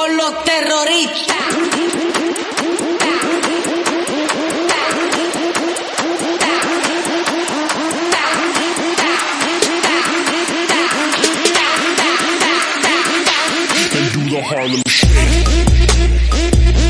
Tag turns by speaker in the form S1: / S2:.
S1: con los terroristas.
S2: And do the Harlem Shake.